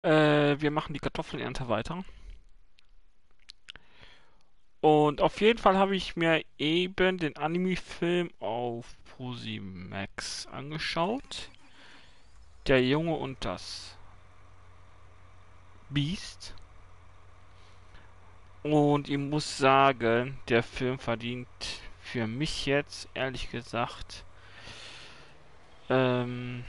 Wir machen die Kartoffelernte weiter. Und auf jeden Fall habe ich mir eben den Anime-Film auf Max angeschaut. Der Junge und das Biest. Und ich muss sagen, der Film verdient für mich jetzt, ehrlich gesagt, ähm,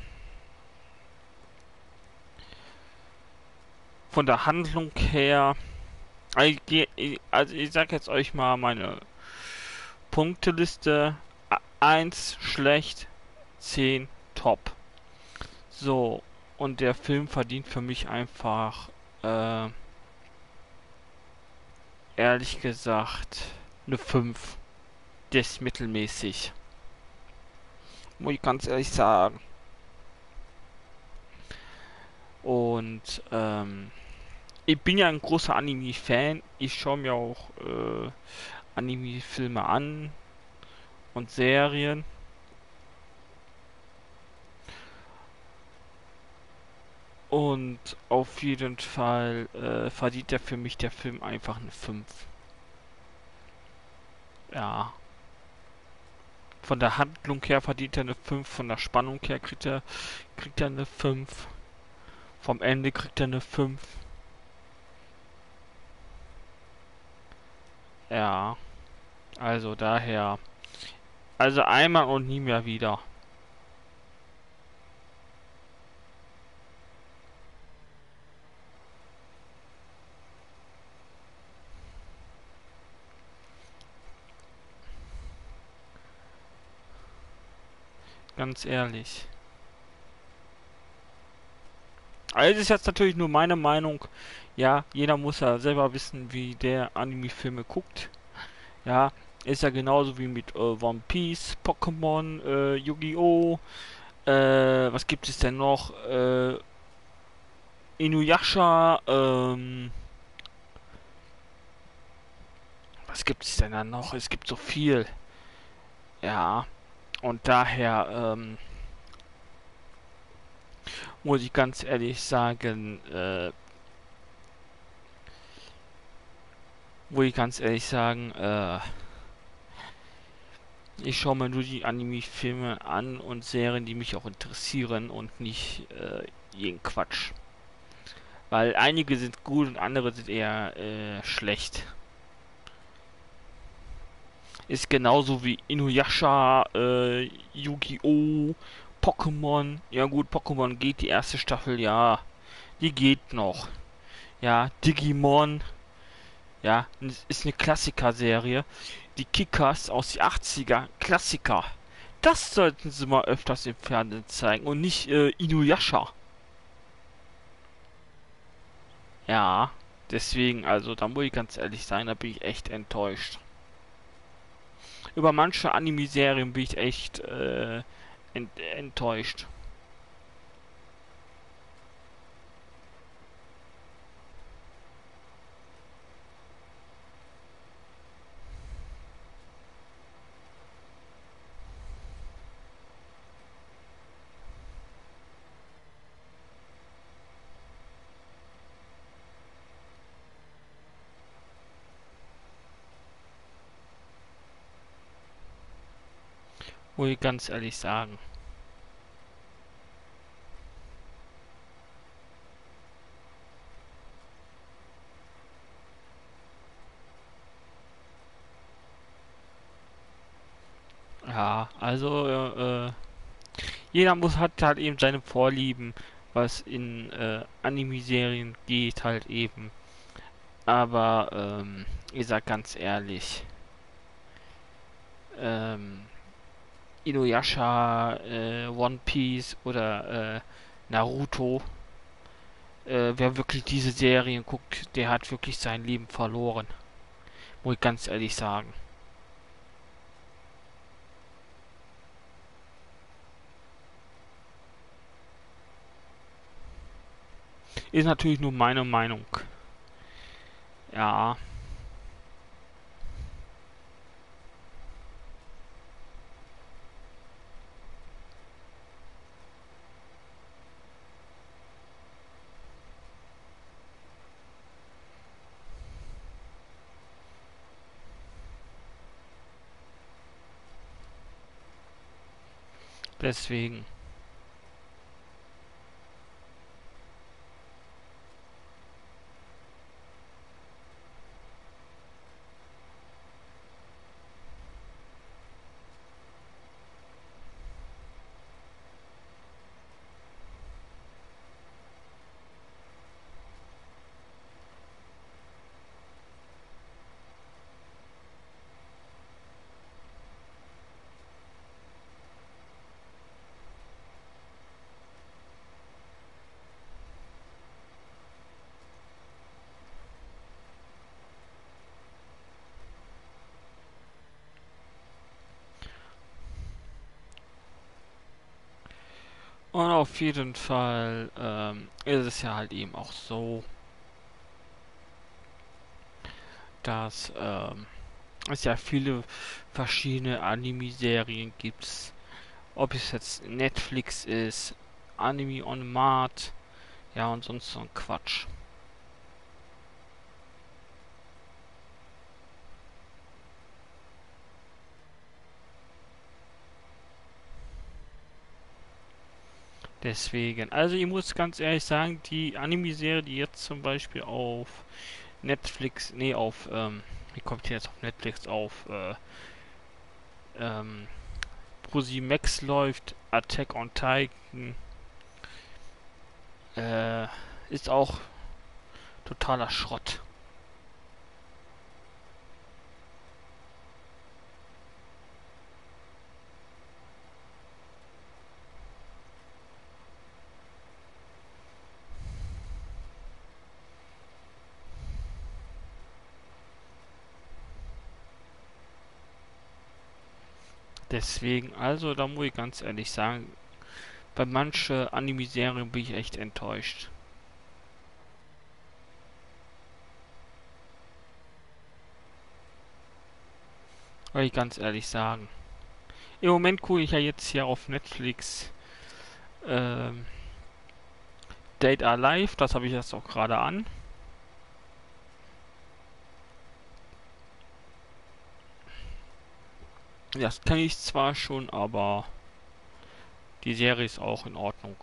von der Handlung her. Also ich sag jetzt euch mal meine Punkteliste. Eins schlecht, 10 top. So, und der Film verdient für mich einfach, äh, ehrlich gesagt, eine 5. Der ist mittelmäßig. Muss ich ganz ehrlich sagen. Und, ich bin ja ein großer Anime-Fan. Ich schaue mir auch Anime-Filme an und Serien. Und auf jeden Fall verdient der für mich der Film einfach eine 5. Ja, von der Handlung her verdient er eine 5, von der Spannung her kriegt er eine 5, vom Ende kriegt er eine 5. Ja, also daher, also einmal und nie mehr wieder. Ganz ehrlich. Also ist jetzt natürlich nur meine Meinung. Ja, jeder muss ja selber wissen, wie der Anime-Filme guckt. Ja, ist ja genauso wie mit One Piece, Pokémon, Yu-Gi-Oh! Was gibt es denn noch? Inuyasha, was gibt es denn da noch? Es gibt so viel. Ja, und daher muss ich ganz ehrlich sagen, ich schaue mir nur die Anime-Filme an und Serien, die mich auch interessieren und nicht jeden Quatsch. Weil einige sind gut und andere sind eher schlecht. Ist genauso wie Inuyasha, Yu-Gi-Oh!, Pokémon. Ja gut, Pokémon geht die erste Staffel, ja. Die geht noch. Ja, Digimon, ja, ist eine Klassiker-Serie. Die Kickers aus den 80er, Klassiker. Das sollten sie mal öfters im Fernsehen zeigen und nicht Inuyasha. Ja, deswegen, also da muss ich ganz ehrlich sein, da bin ich echt enttäuscht. Über manche Anime-Serien bin ich echt enttäuscht. Muss ich ganz ehrlich sagen. Ja, also jeder hat halt eben seine Vorlieben, was in Anime-Serien geht halt eben. Aber ich sag ganz ehrlich, ähm, Inuyasha, One Piece oder Naruto, wer wirklich diese Serien guckt, der hat wirklich sein Leben verloren. Muss ich ganz ehrlich sagen. Ist natürlich nur meine Meinung. Ja, Deswegen. Und auf jeden Fall ist es ja halt eben auch so, dass es ja viele verschiedene Anime-Serien gibt. Ob es jetzt Netflix ist, Anime on Mart, ja und sonst so ein Quatsch. Deswegen, also ich muss ganz ehrlich sagen, die Anime-Serie, die jetzt zum Beispiel auf Netflix, nee, wie kommt die jetzt auf Netflix, auf ähm, Max läuft, Attack on Titan, äh, ist auch totaler Schrott. Deswegen, also da muss ich ganz ehrlich sagen, bei manchen Anime-Serien bin ich echt enttäuscht. Will ich ganz ehrlich sagen. Im Moment gucke ich ja jetzt hier auf Netflix ähm, Date Alive, das habe ich jetzt auch gerade an. Das kenne ich zwar schon, aber die Serie ist auch in Ordnung.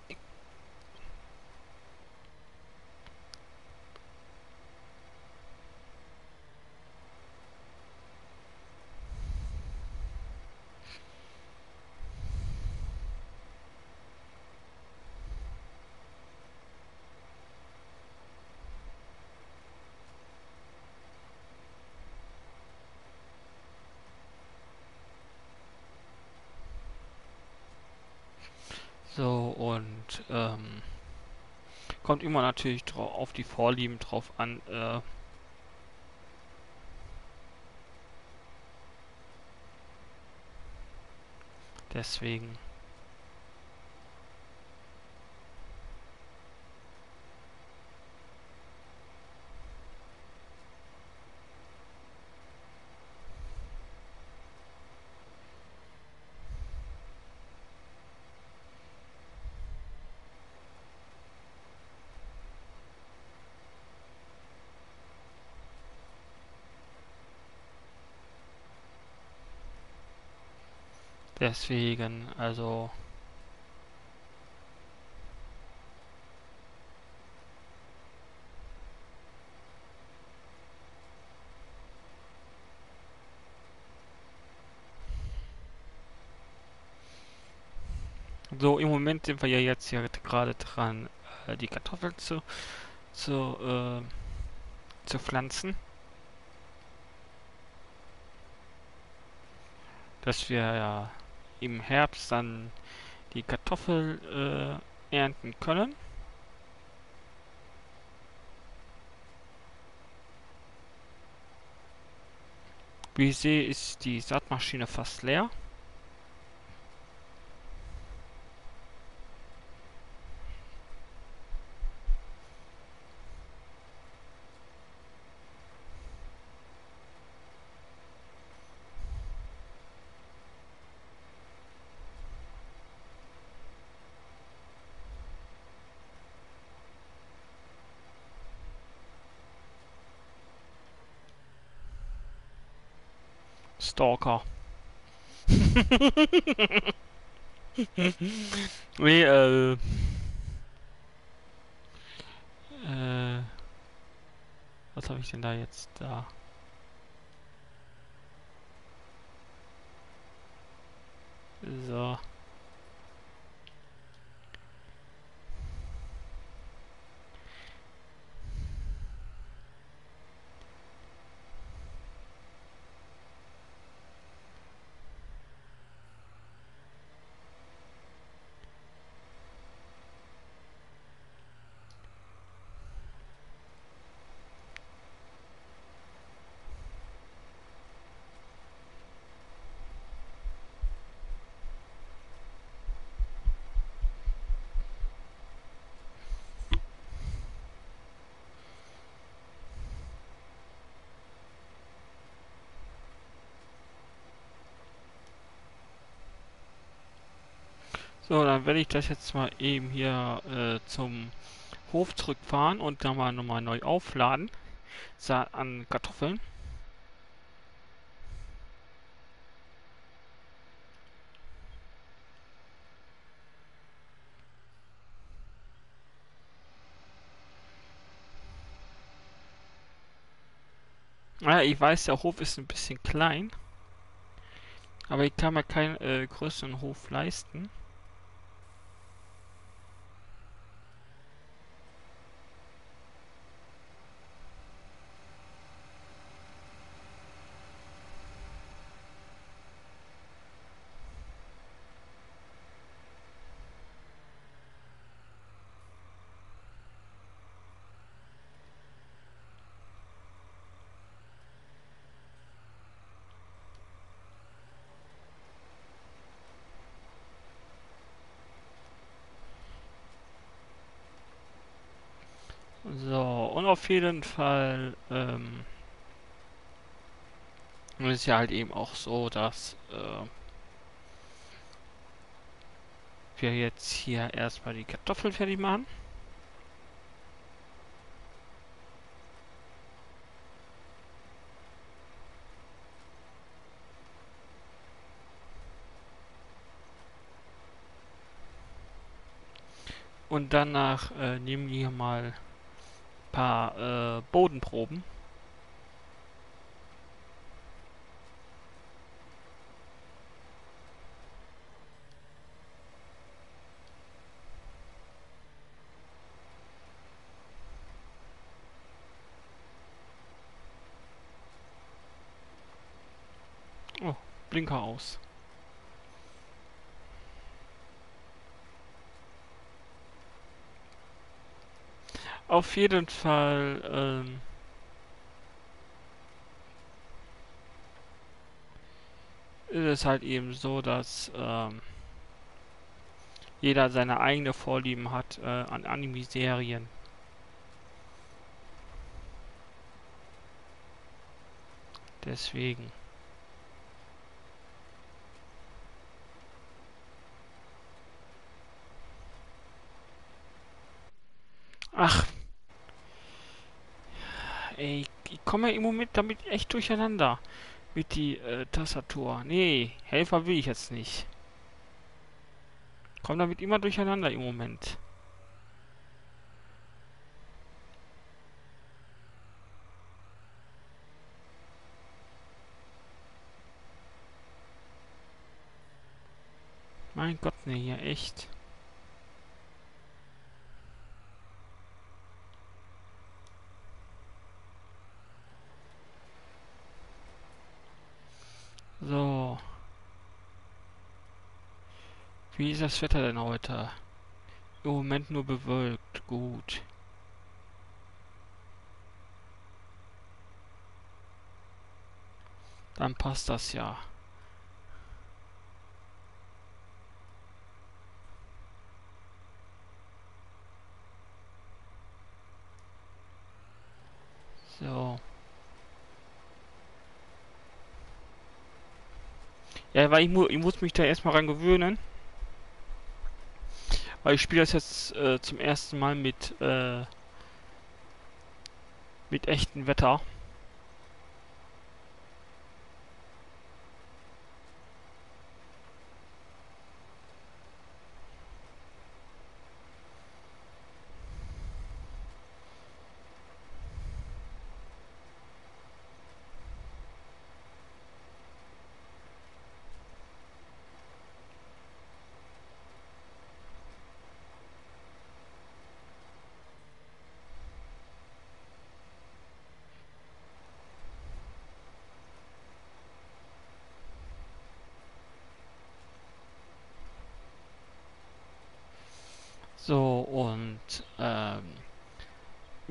So, und kommt immer natürlich auf die Vorlieben drauf an. Deswegen. Deswegen, also. So, im Moment sind wir ja jetzt hier gerade dran, die Kartoffeln zu, äh, zu pflanzen. Dass wir ja im Herbst dann die Kartoffel ernten können. Wie ich sehe, ist die Saatmaschine fast leer. Stalker. Nee, äh, was habe ich denn da jetzt da? So. So, dann werde ich das jetzt mal eben hier zum Hof zurückfahren und dann mal nochmal neu aufladen. An Kartoffeln. Naja, ich weiß, der Hof ist ein bisschen klein, aber ich kann mir keinen größeren Hof leisten. So, und auf jeden Fall ist ja halt eben auch so, dass wir jetzt hier erstmal die Kartoffeln fertig machen. Und danach nehmen wir hier mal ein paar Bodenproben. Oh, Blinker aus. Auf jeden Fall ist es halt eben so, dass jeder seine eigene Vorlieben hat an Anime-Serien. Deswegen. Ach, ey, ich komme im Moment damit echt durcheinander. Mit die Tastatur. Nee, Helfer will ich jetzt nicht. Komm damit immer durcheinander im Moment. Mein Gott, nee, hier echt. So, wie ist das Wetter denn heute? Im Moment nur bewölkt. Gut. Dann passt das ja. So. Ja, weil ich muss mich da erstmal ran gewöhnen. Weil ich spiele das jetzt zum ersten Mal mit echtem Wetter.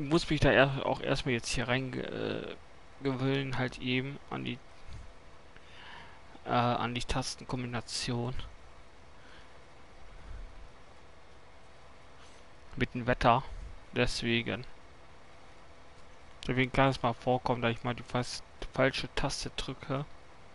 muss mich da auch erstmal jetzt hier rein gewöhnen, halt eben an die Tastenkombination mit dem Wetter. Deswegen kann es mal vorkommen, dass ich mal die fast falsche Taste drücke.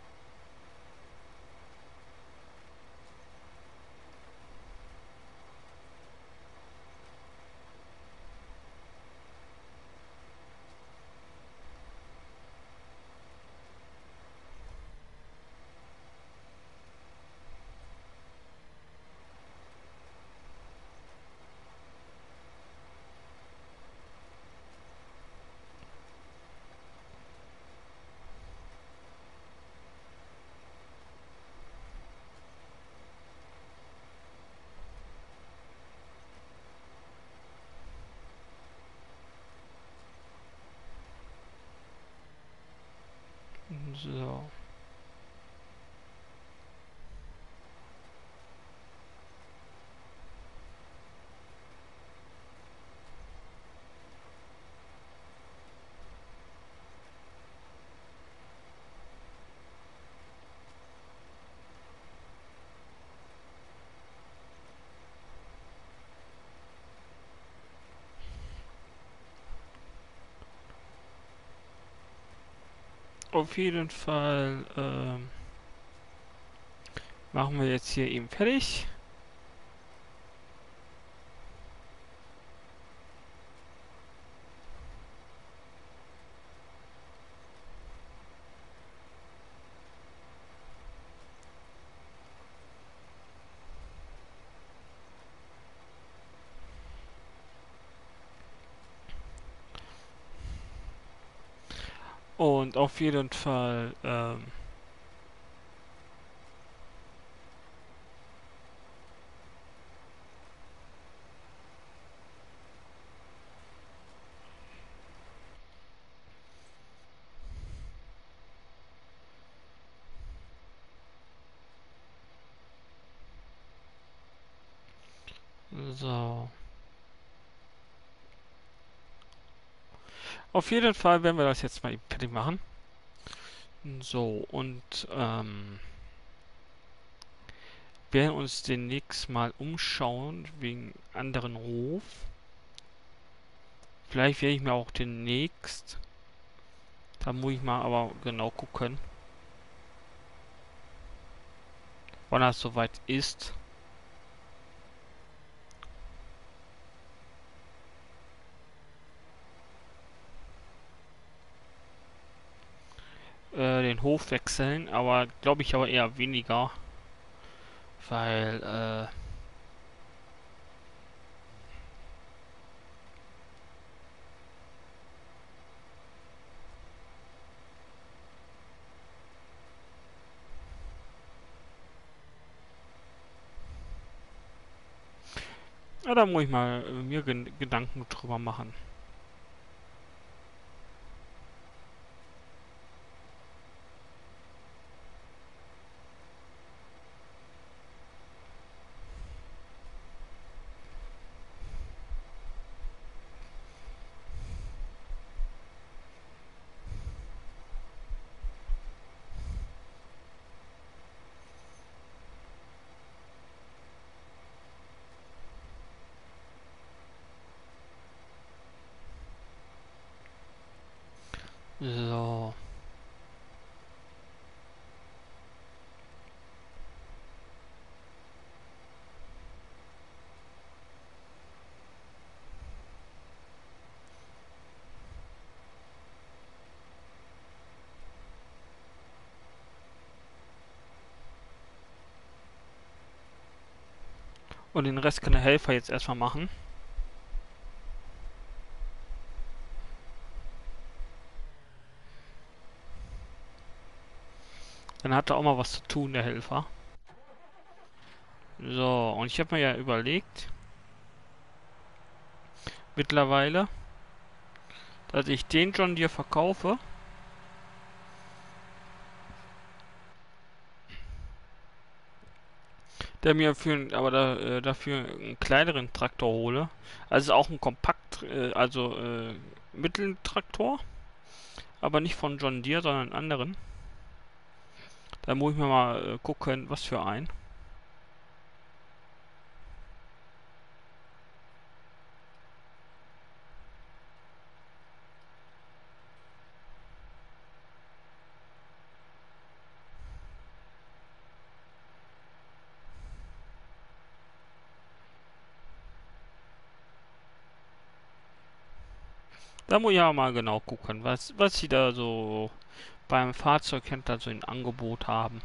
So. Auf jeden Fall machen wir jetzt hier eben fertig. Und auf jeden Fall so. Auf jeden Fall werden wir das jetzt mal eben fertig machen. So, und werden uns demnächst mal umschauen wegen anderen Ruf. Vielleicht werde ich mir auch demnächst, da muss ich mal aber genau gucken, wann das soweit ist. Den Hof wechseln, aber glaube ich aber eher weniger, weil ja, da muss ich mal mir Gedanken drüber machen. So. Und den Rest kann der Helfer jetzt erstmal machen. Dann hat er auch mal was zu tun, der Helfer. So, und ich habe mir ja überlegt, mittlerweile, dass ich den John Deere verkaufe. der mir dafür einen kleineren Traktor hole. Also auch ein Mitteltraktor, aber nicht von John Deere, sondern einen anderen. Da muss ich mir mal gucken, was für ein. Da muss ich ja mal genau gucken, was sie da so beim Fahrzeughändler so in Angebot haben.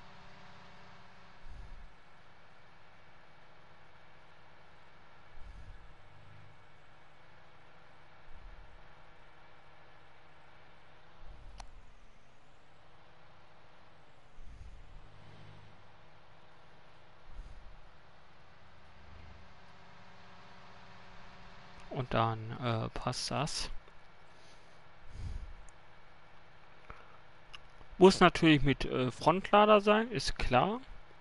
Und dann passt das. Muss natürlich mit Frontlader sein, ist klar.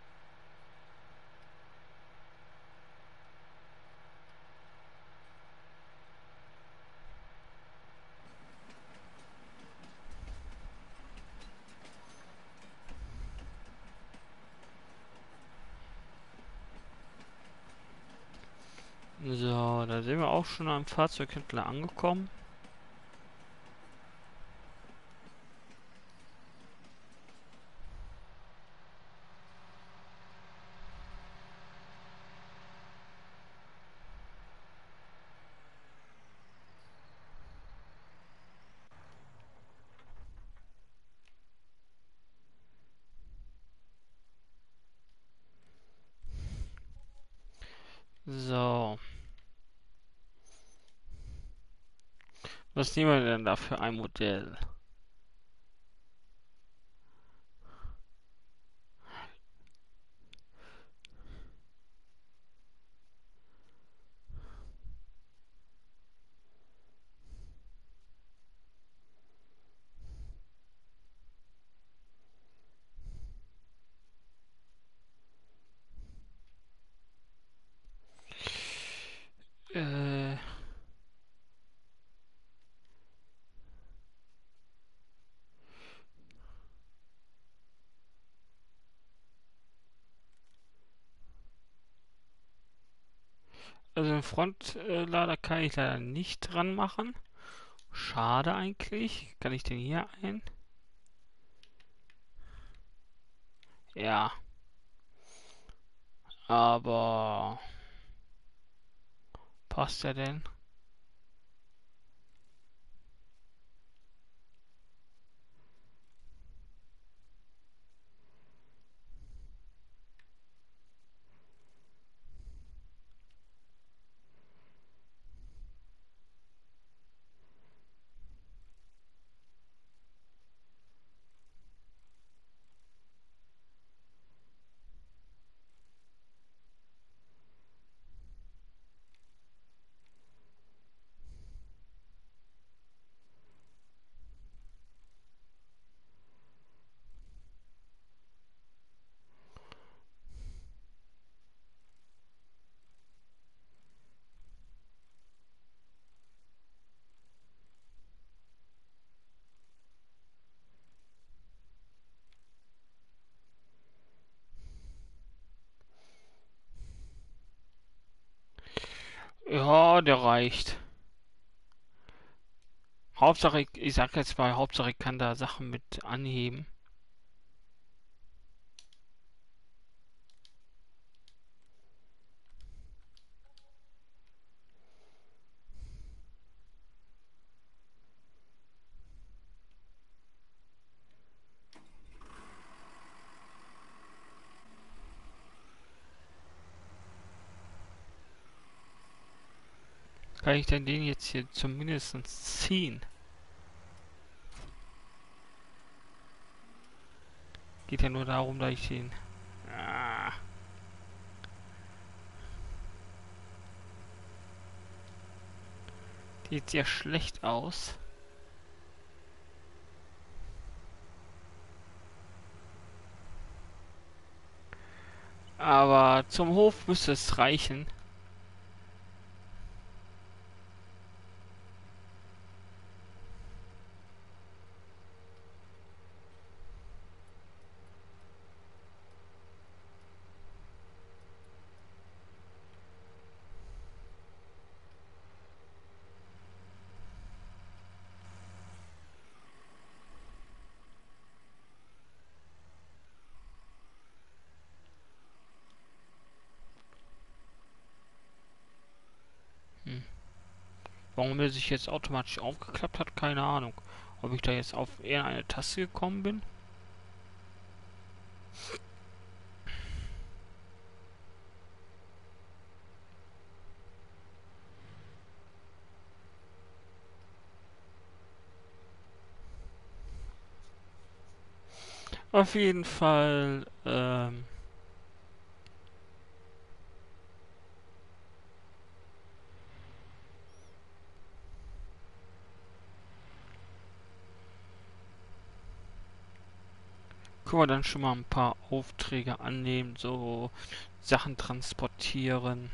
So, da sind wir auch schon am Fahrzeughändler angekommen. So, was nehmen wir denn da für ein Modell? Äh, also den Frontlader kann ich leider nicht dran machen. Schade eigentlich. Kann ich den hier ein? Ja, aber passt der denn? Ja, der reicht. Hauptsache, ich sag jetzt mal, Hauptsache ich kann da Sachen mit anheben. Kann ich denn den jetzt hier zumindest ziehen? Geht ja nur darum, dass ich den... Ah, sieht sehr schlecht aus. Aber zum Hof müsste es reichen. Hm. Warum er sich jetzt automatisch aufgeklappt hat, keine Ahnung. Ob ich da jetzt auf eher eine Taste gekommen bin? Auf jeden Fall, können wir dann schon mal ein paar Aufträge annehmen, so Sachen transportieren.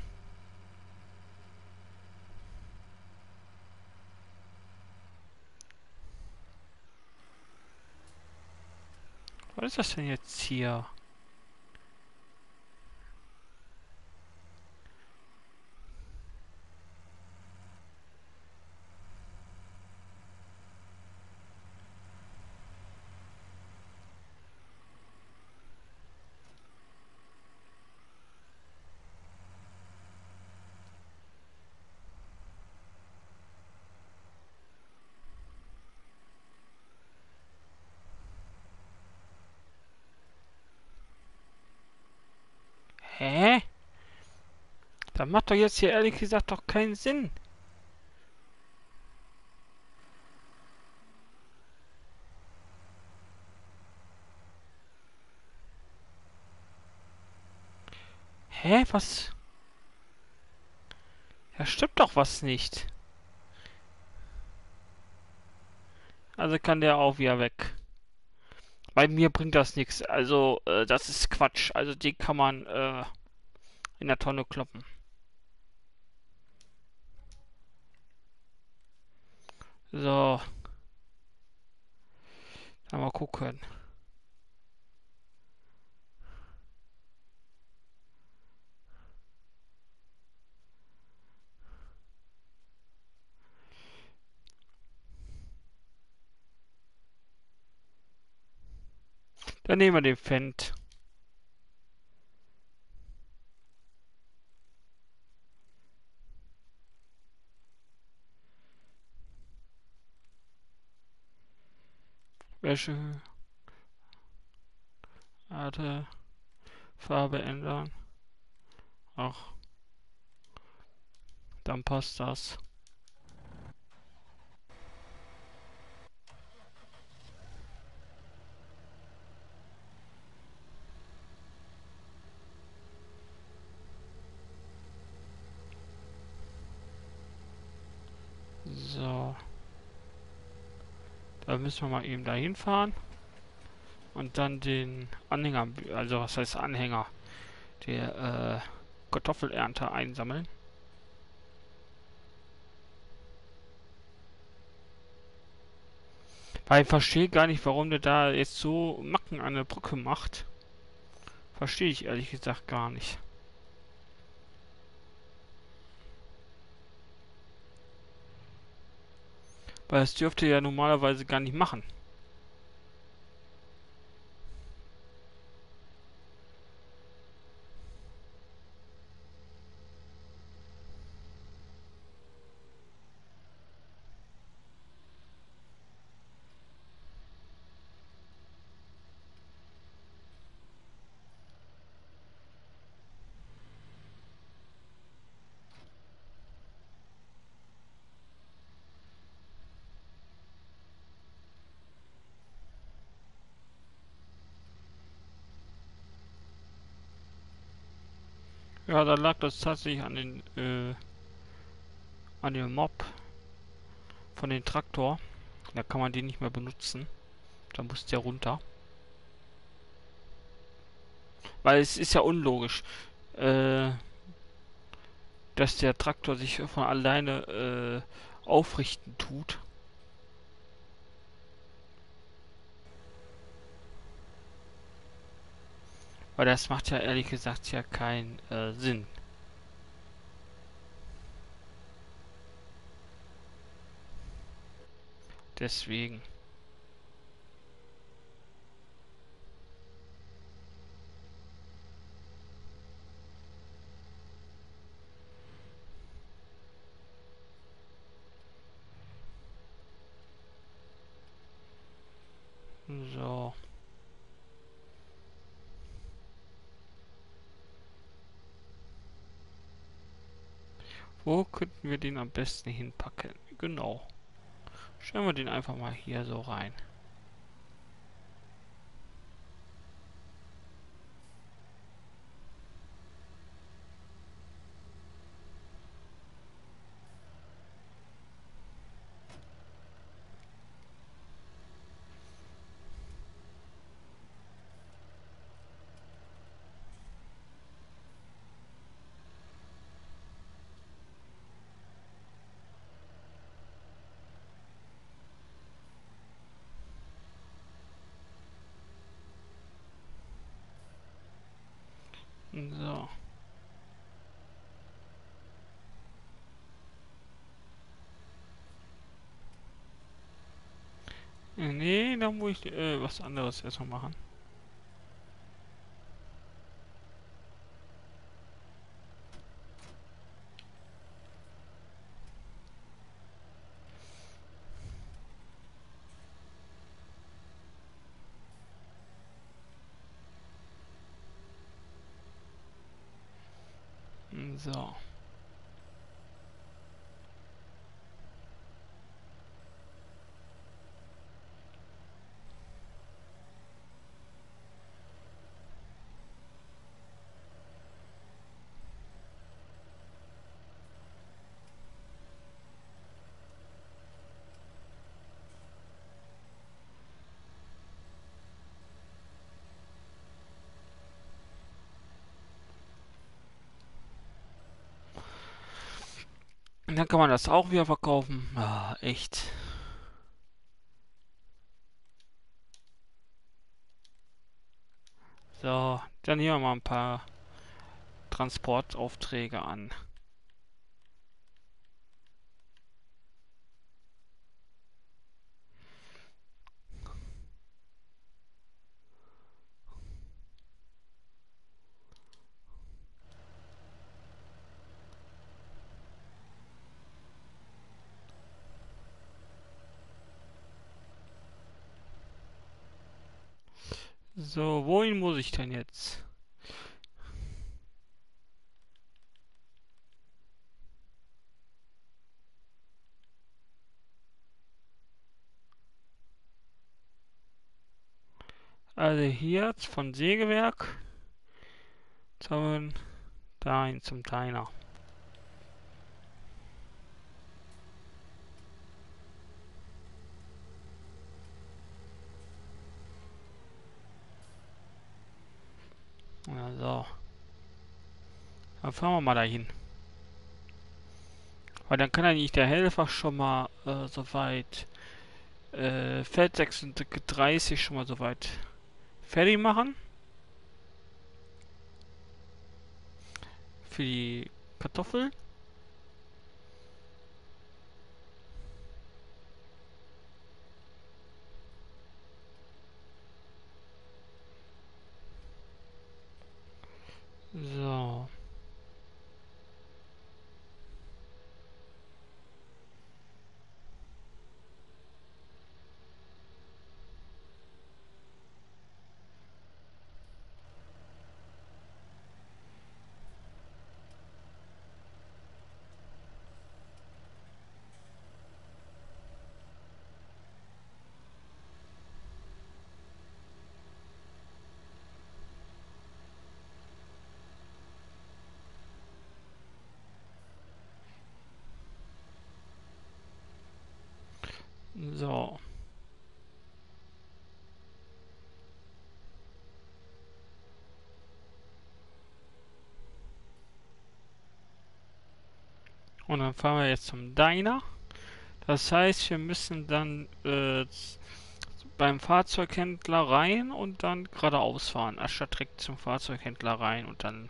Was ist das denn jetzt hier? Hä? Das macht doch jetzt hier ehrlich gesagt doch keinen Sinn. Hä? Was? Ja, stimmt doch was nicht. Also kann der auch wieder weg. Bei mir bringt das nichts. Also, das ist Quatsch. Also, die kann man in der Tonne kloppen. So, dann mal gucken. Dann nehmen wir den Fendt. Wäsche, Arte, Farbe ändern. Ach, dann passt das. So, da müssen wir mal eben dahin fahren und dann den Anhänger, also was heißt Anhänger, der Kartoffelernte einsammeln. Weil ich verstehe gar nicht, warum der da jetzt so Macken an der Brücke macht. Verstehe ich ehrlich gesagt gar nicht. Weil das dürfte er ja normalerweise gar nicht machen. Ja, da lag das tatsächlich an dem Mob von dem Traktor. Da kann man den nicht mehr benutzen. Da muss der runter. Weil es ist ja unlogisch, äh, dass der Traktor sich von alleine aufrichten tut. Weil das macht ja ehrlich gesagt ja keinen Sinn. Deswegen. So. Wo könnten wir den am besten hinpacken? Genau. Stellen wir den einfach mal hier so rein. So. Nee, da muss ich was anderes erstmal machen. So. Und dann kann man das auch wieder verkaufen. Ah, echt. So, dann nehmen wir mal ein paar Transportaufträge an. So, wohin muss ich denn jetzt? Also hier jetzt von Sägewerk dahin zum Diner. Ja, so. Dann fahren wir mal dahin. Weil dann kann eigentlich der Helfer schon mal soweit Feld 36 schon mal soweit fertig machen. Für die Kartoffel. So. So. Und dann fahren wir jetzt zum Diner. Das heißt, wir müssen dann beim Fahrzeughändler rein und dann geradeaus fahren. Anstatt direkt zum Fahrzeughändler rein und dann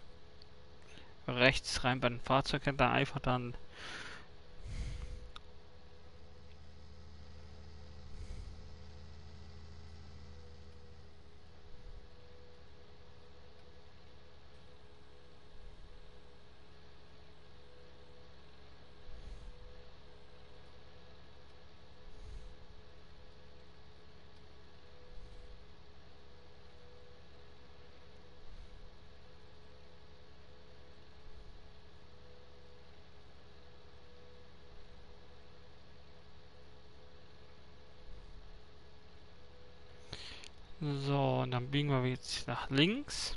rechts rein bei den Fahrzeughändlern einfach dann. So, und dann biegen wir jetzt nach links.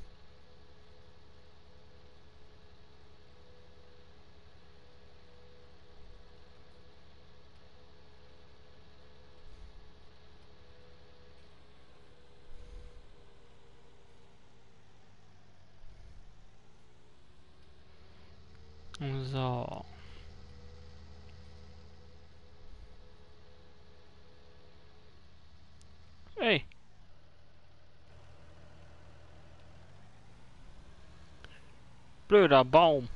So. Ey. Blöder Baum.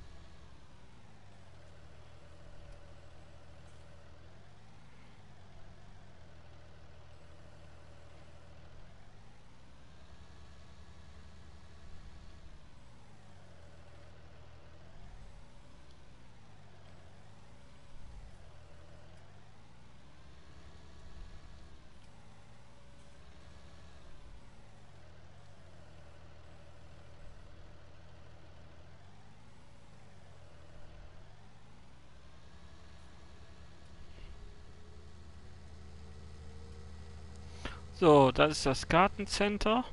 So, das ist das Gartencenter.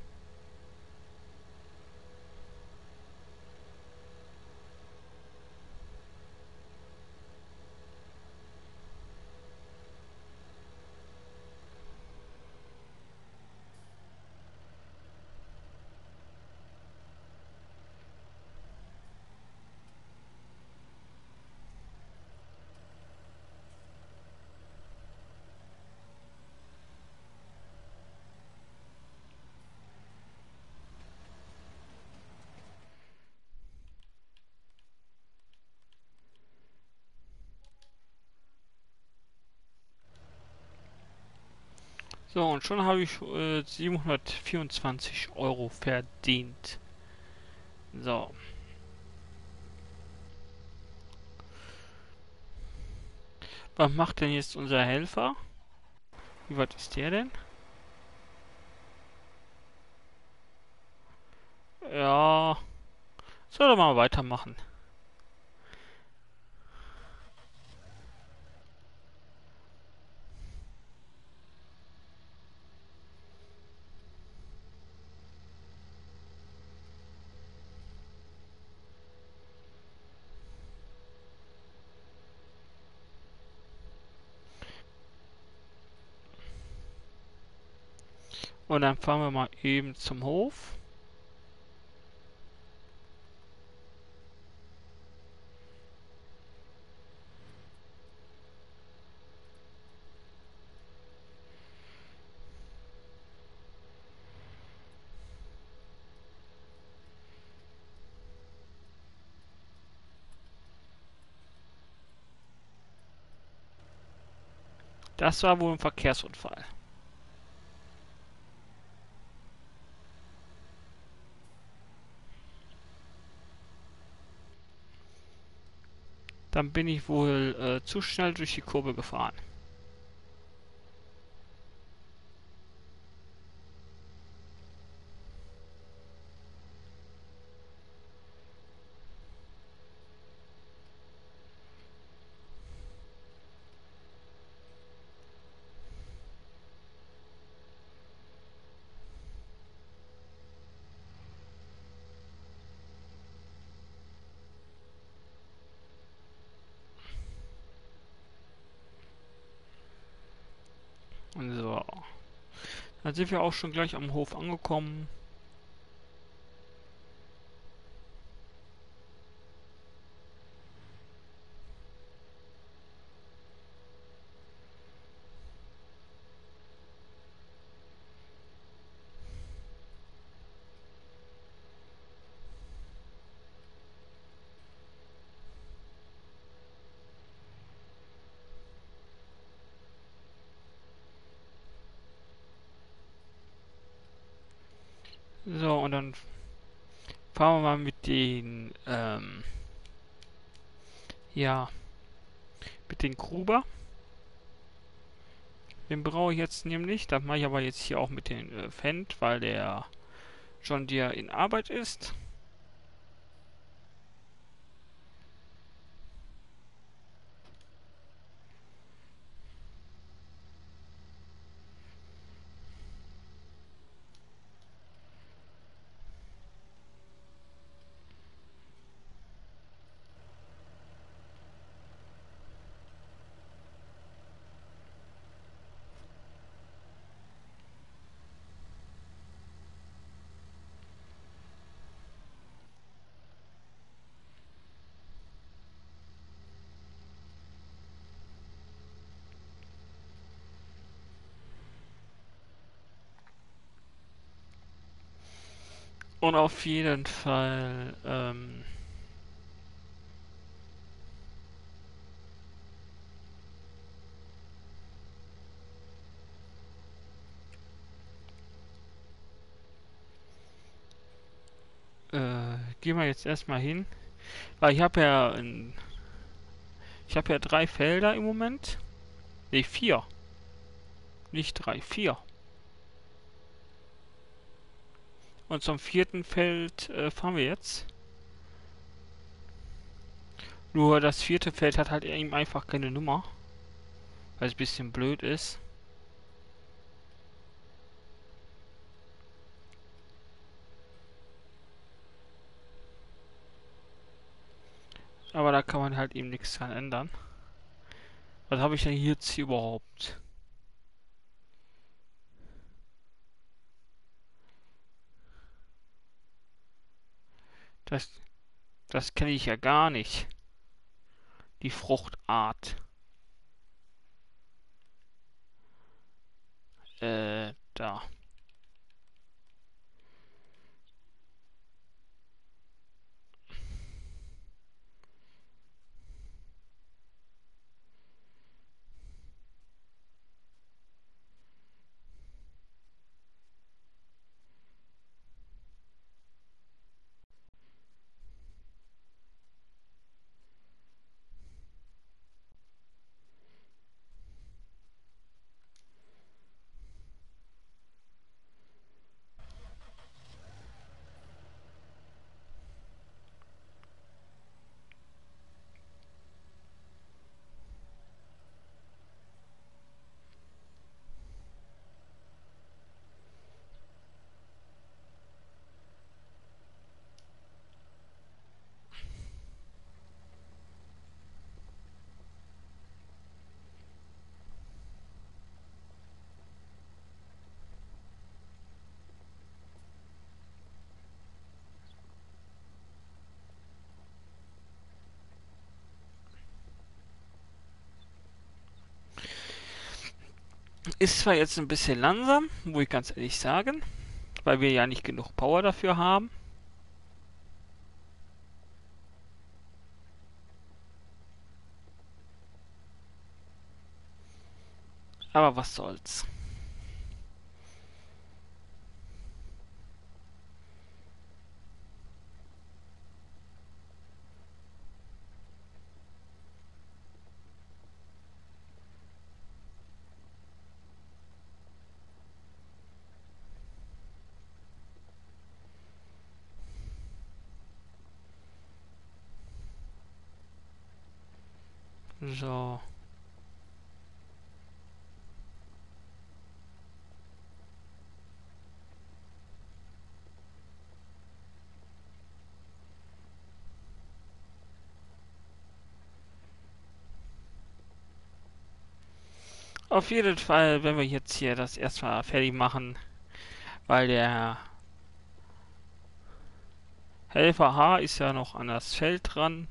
So, und schon habe ich 724 € verdient. So. Was macht denn jetzt unser Helfer? Wie weit ist der denn? Ja, soll er mal weitermachen. Und dann fahren wir mal eben zum Hof. Das war wohl ein Verkehrsunfall. Dann bin ich wohl zu schnell durch die Kurve gefahren. So. Dann sind wir auch schon gleich am Hof angekommen. So, und dann fahren wir mal mit den, ja, mit den Gruber. Den brauche ich jetzt nämlich. Das mache ich aber jetzt hier auch mit den Fendt, weil der John Deere in Arbeit ist. Und auf jeden Fall, gehen wir jetzt erstmal hin. Weil ich habe ja 3 Felder im Moment. Ne, 4. Nicht 3, 4. Und zum 4. Feld fahren wir jetzt. Nur das 4. Feld hat halt eben einfach keine Nummer. Weil es ein bisschen blöd ist. Aber da kann man halt eben nichts dran ändern. Was habe ich denn jetzt hier überhaupt? Das, das kenne ich ja gar nicht. Die Fruchtart. Da. Ist zwar jetzt ein bisschen langsam, muss ich ganz ehrlich sagen. Weil wir ja nicht genug Power dafür haben. Aber was soll's. So. Auf jeden Fall, wenn wir jetzt hier das erstmal fertig machen, weil der Helfer H ist ja noch an das Feld dran.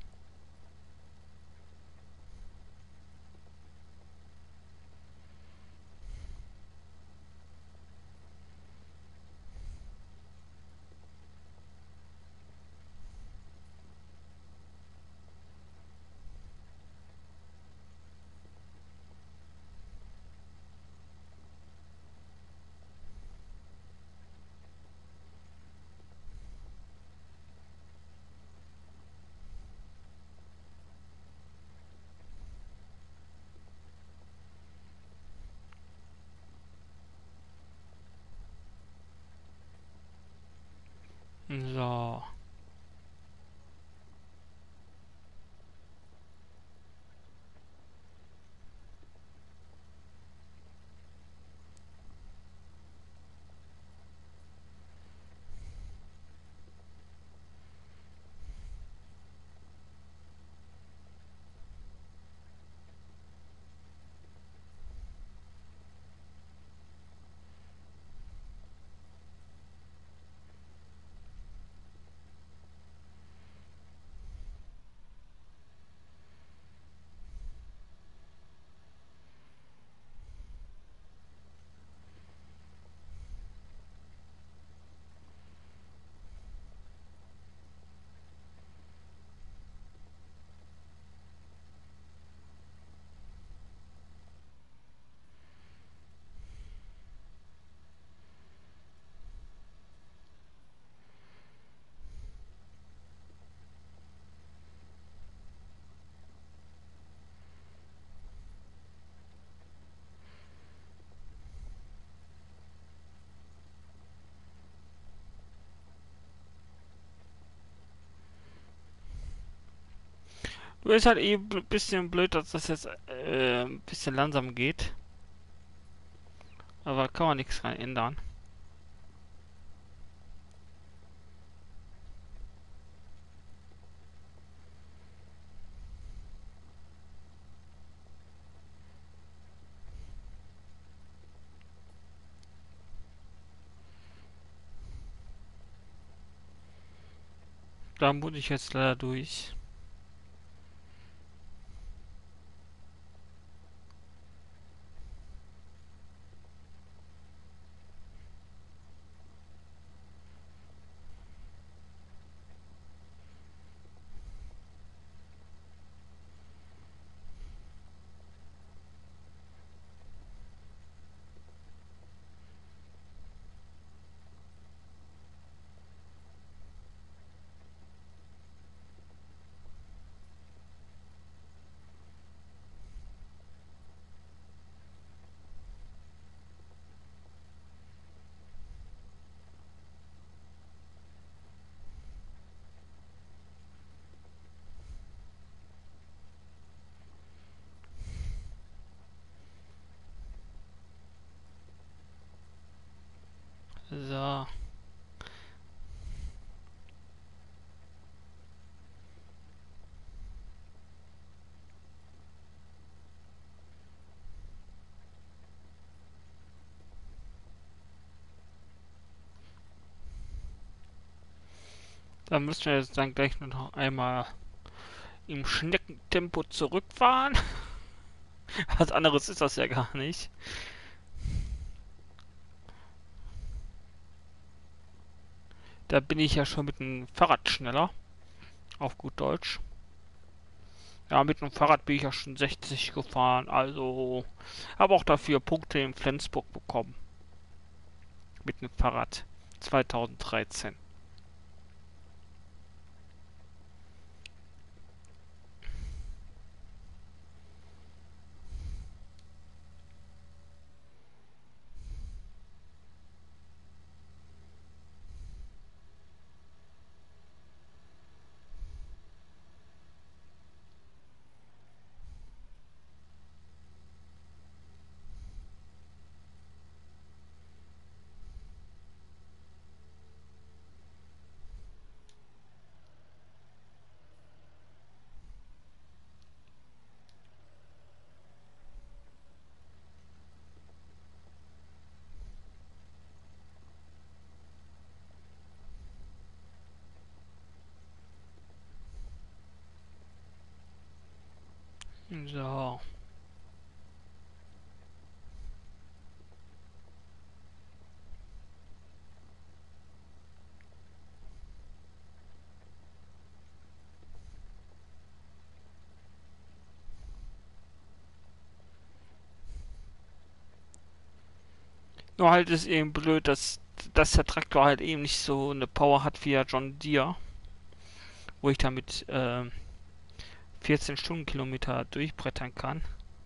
Du ist halt eh ein bisschen blöd, dass das jetzt ein bisschen langsam geht. Aber kann man nichts dran ändern. Da muss ich jetzt leider durch. So. Da müssen wir jetzt dann gleich nur noch einmal im Schneckentempo zurückfahren. Was anderes ist das ja gar nicht. Da bin ich ja schon mit dem Fahrrad schneller. Auf gut Deutsch. Ja, mit dem Fahrrad bin ich ja schon 60 gefahren. Also habe auch dafür Punkte in Flensburg bekommen. Mit dem Fahrrad. 2013. So. Nur halt ist eben blöd, dass der Traktor halt eben nicht so eine Power hat wie der John Deere, wo ich damit 14 Stundenkilometer durchbrettern kann.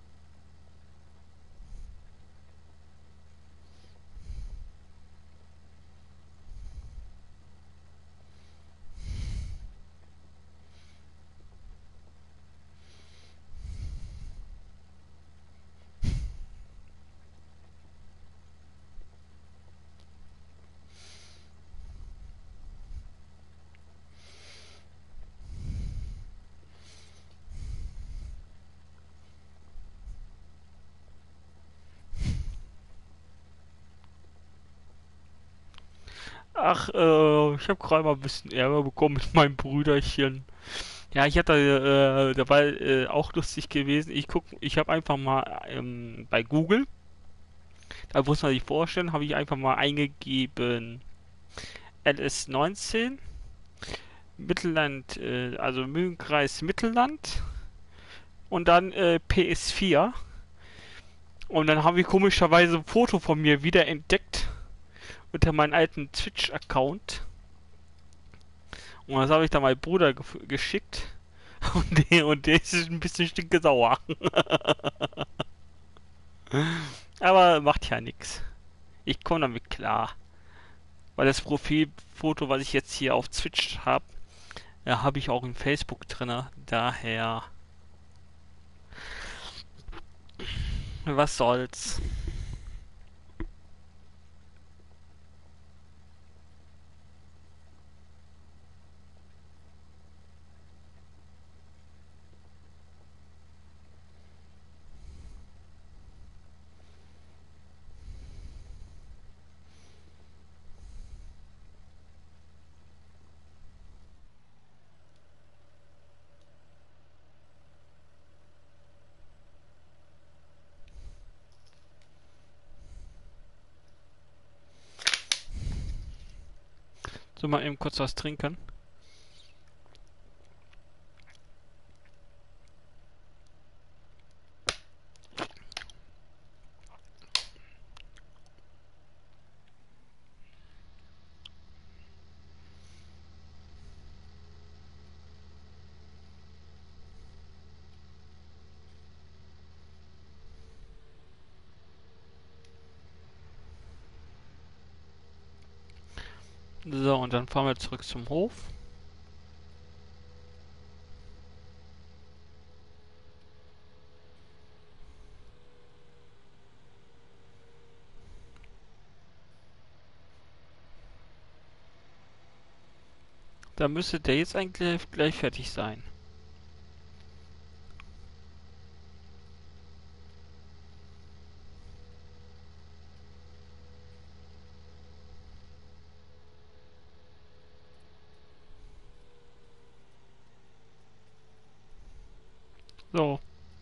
Ach, ich habe gerade mal ein bisschen Ärger bekommen mit meinem Brüderchen. Ja, ich hatte, da war auch lustig gewesen. Ich habe einfach mal bei Google, da muss man sich vorstellen, habe ich einfach mal eingegeben LS19, Mittelland, also Mühlenkreis Mittelland und dann PS4. Und dann habe ich komischerweise ein Foto von mir wieder entdeckt unter meinem alten Twitch-Account. Und das habe ich dann meinem Bruder geschickt. Und der ist ein bisschen stinkesauer. Aber macht ja nichts. Ich komme damit klar. Weil das Profilfoto, was ich jetzt hier auf Twitch habe, Ja, habe ich auch in Facebook drinne. Daher, was soll's. So, mal eben kurz was trinken. So, und dann fahren wir zurück zum Hof. Da müsste der jetzt eigentlich gleich fertig sein. So,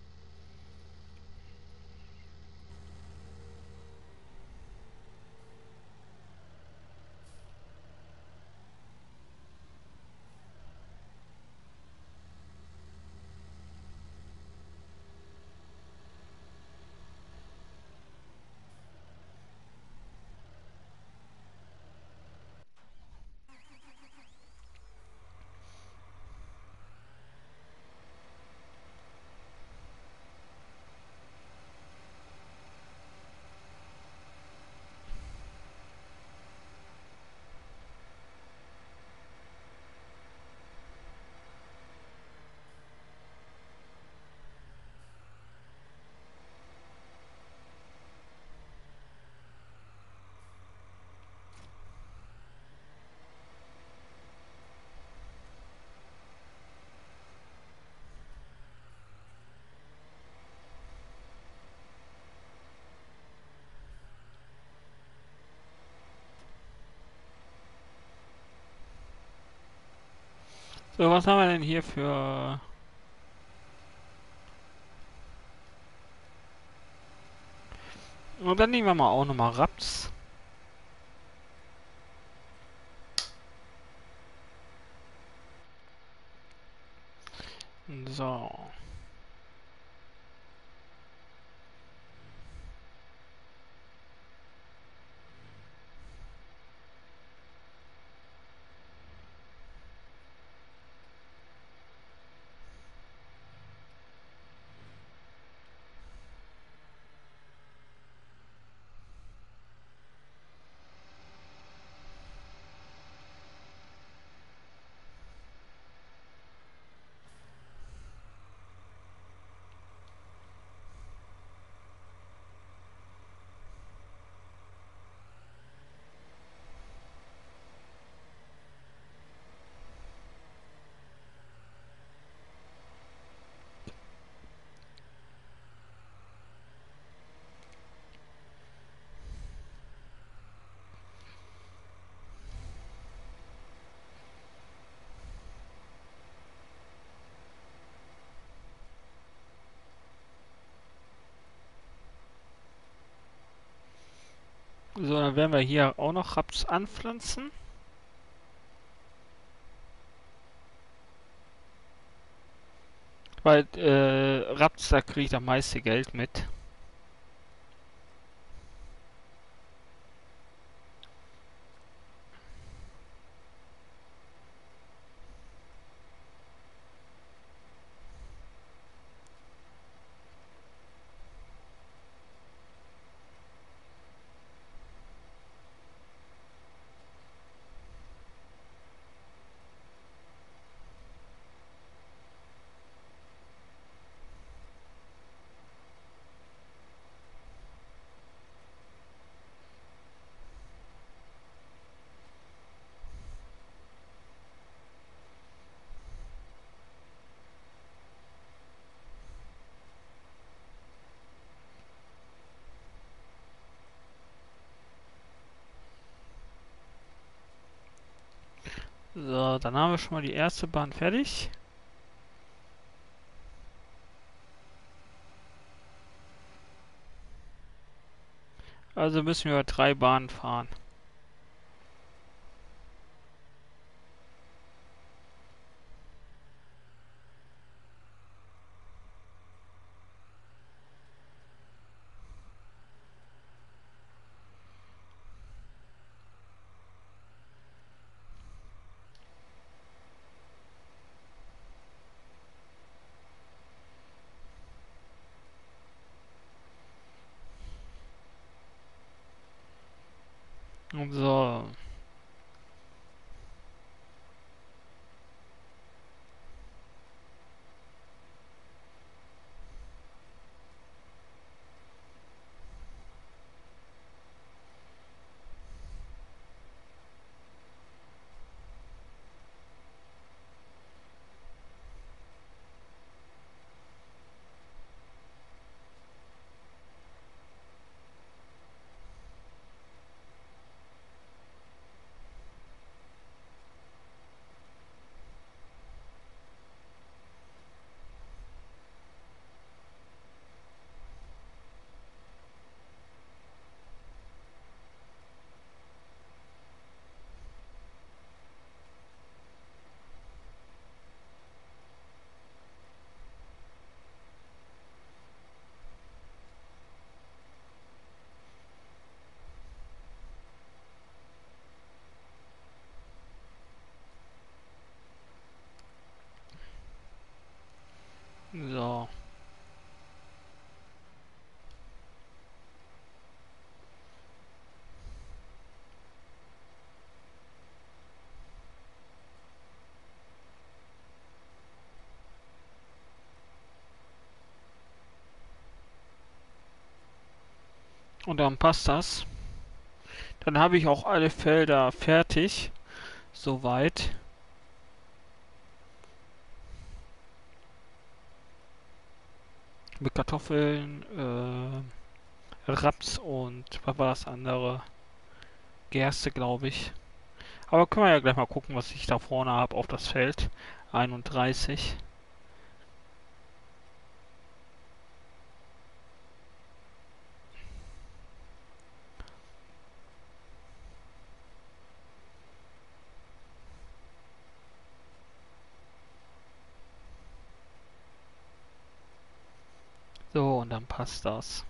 so, was haben wir denn hier für... Und dann nehmen wir mal auch nochmal Raps. So. So, dann werden wir hier auch noch Raps anpflanzen. Weil Raps, da kriege ich das meiste Geld mit. So, dann haben wir schon mal die erste Bahn fertig. Also müssen wir 3 Bahnen fahren. So. So. Und dann passt das. Dann habe ich auch alle Felder fertig. Soweit. Mit Kartoffeln, Raps und was war das andere? Gerste, glaube ich. Aber können wir ja gleich mal gucken, was ich da vorne habe auf das Feld. 31. So, und dann passt das.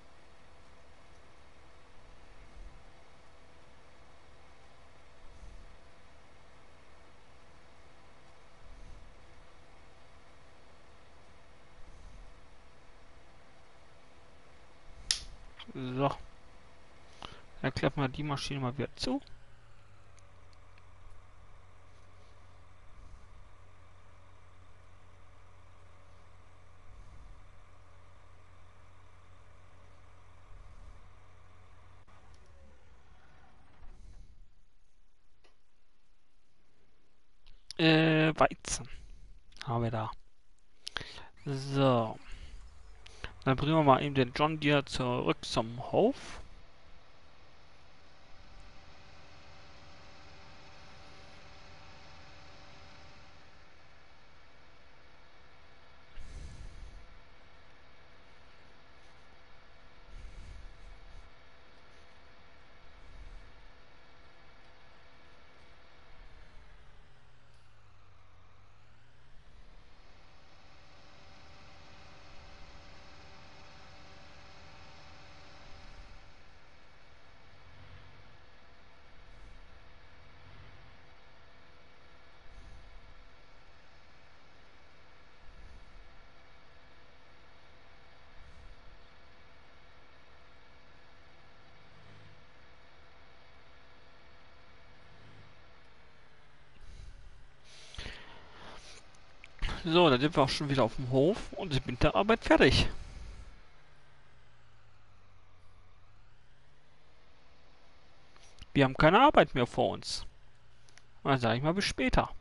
So, dann klappen wir die Maschine mal wieder zu. Weizen haben wir da. So, dann bringen wir mal eben den John Deere zurück zum Hof. So, dann sind wir auch schon wieder auf dem Hof und sind mit der Arbeit fertig. Wir haben keine Arbeit mehr vor uns. Dann sage ich mal bis später.